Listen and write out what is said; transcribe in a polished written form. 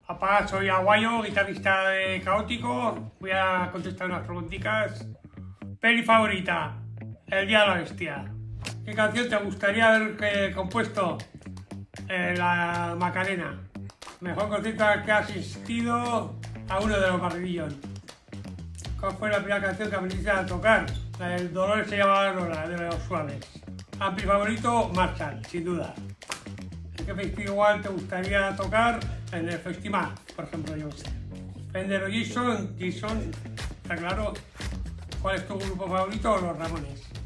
Papá, soy Aguayo, guitarrista de Caótico. Voy a contestar unas preguntitas. Peli favorita, El Día de la Bestia. ¿Qué canción te gustaría haber compuesto? La Macarena. Mejor concierto al que has asistido, a uno de los Barrillos. ¿Cuál fue la primera canción que aprendiste a tocar? El Dolor se llama Lola, de Los Suaves. Ampli favorito, Marshall, sin duda. ¿En qué festival te gustaría tocar? En el festival, por ejemplo, yo sé. Fender o Jason, está claro. ¿Cuál es tu grupo favorito? Los Ramones.